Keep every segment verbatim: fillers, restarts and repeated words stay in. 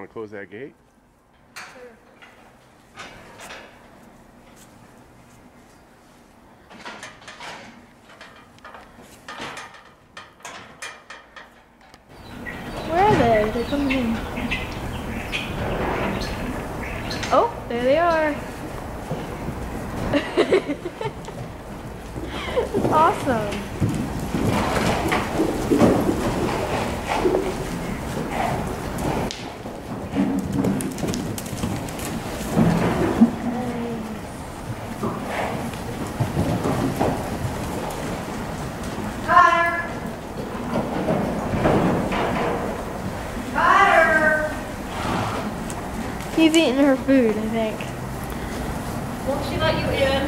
want to close that gate? Where are they? They're coming in. Oh, there they are. That's awesome. He's eating her food, I think. Won't she let you in?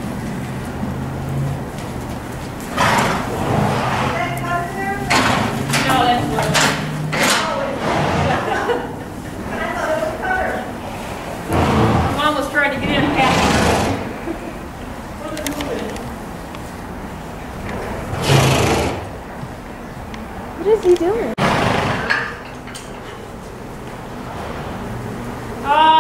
No, that's Will. I thought it was Cutter. My mom was trying to get in past her. What is moving? What is he doing? Oh!